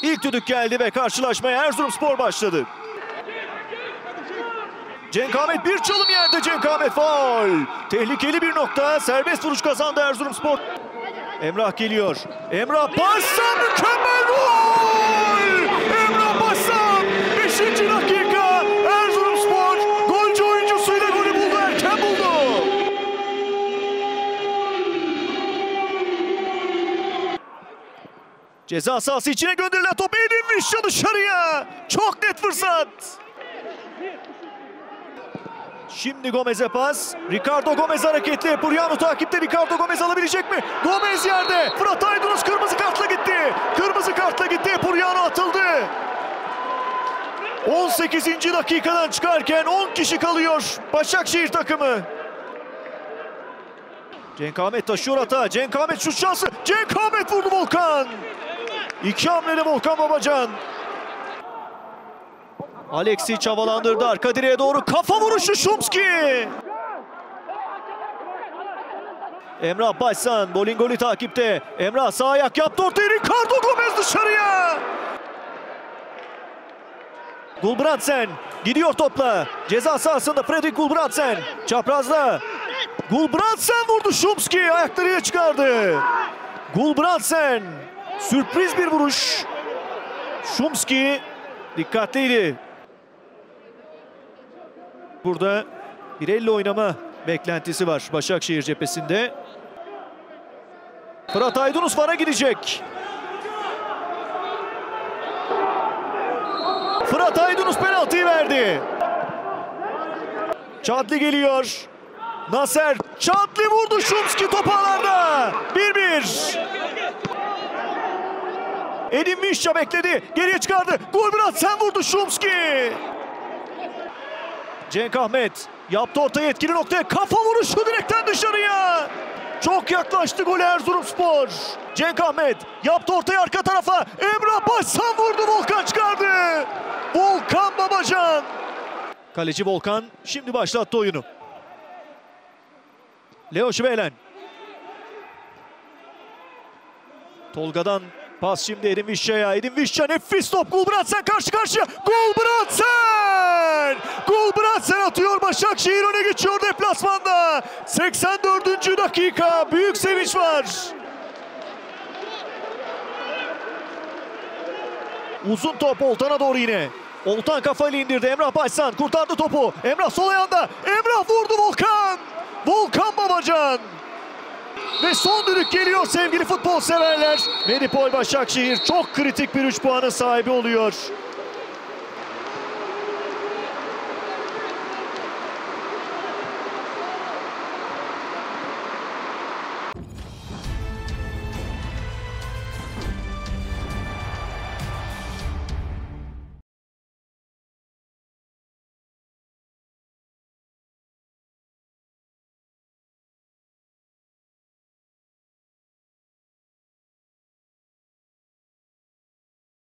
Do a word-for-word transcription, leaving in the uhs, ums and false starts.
İlk düdük geldi ve karşılaşmaya Erzurumspor başladı. Cenk Ahmet bir çalım yerde, Cenk Ahmet faul. Tehlikeli bir nokta, serbest vuruş kazandı Erzurumspor. Emrah geliyor. Emrah Başsan, mükemmel gol! Emrah Başsan beşinci dakika, Erzurumspor golcü oyuncusuyla golü buldu, erken buldu. Ceza sahası içine gönderilen top, Edin Visca dışarıya. Çok net fırsat. Şimdi Gomez'e pas. Ricardo Gomez hareketli. Puriano takipte. Ricardo Gomez alabilecek mi? Gomez yerde. Fırat Aydınus kırmızı kartla gitti. Kırmızı kartla gitti. Puriano atıldı. on sekizinci dakikadan çıkarken on kişi kalıyor Başakşehir takımı. Cenk Ahmet taşıyor hata. Cenk Ahmet şut şansı. Cenk Ahmet vurdu Volkan. İki hamlede Volkan Babacan. Alexi çavalandırdı arka direğe doğru, kafa vuruşu Şumski. Emrah Başsan, Bolingoli takipte. Emrah sağ ayak yaptı ortaya, Ricardo Gomez dışarıya. Gulbrandsen gidiyor topla. Ceza sahasında Fredrik Gulbrandsen. Çaprazda. Gulbrandsen vurdu, Şumski ayaklarıyla çıkardı. Gulbrandsen. Sürpriz bir vuruş. Şumski dikkatliydi. Burada bir elle oynama beklentisi var Başakşehir cephesinde. Fırat Aydınus vara gidecek. Fırat Aydınus penaltıyı verdi. Çadli geliyor. Naser Çadli vurdu, Şumski top ağlarda. bir bir. Edin Visca bekledi. Geriye çıkardı. Gulbrandsen vurdu, Şumski. Cenk Ahmet yaptı ortaya, etkili noktaya. Kafa vuruşu direkten dışarıya. Çok yaklaştı gol Erzurumspor. Cenk Ahmet yaptı ortaya arka tarafa. Emrah Başsan vurdu, Volkan çıkardı. Volkan Babacan. Kaleci Volkan şimdi başlattı oyunu. Leo Şivelen. Tolga'dan pas şimdi Edin Visca'ya. Edin Visca nefis top. Gulbrandsen karşı karşıya. Gulbrandsen! Gulbrandsen atıyor. Başakşehir öne geçiyor deplasmanda. seksen dördüncü dakika. Büyük sevinç var. Uzun top Oltan'a doğru yine. Oltan kafayla indirdi. Emrah Başsan kurtardı topu. Emrah sol ayağında. Emrah vurdu, Volkan. Volkan Babacan. Ve son düdük geliyor sevgili futbol severler. Medipol Başakşehir çok kritik bir üç puanın sahibi oluyor.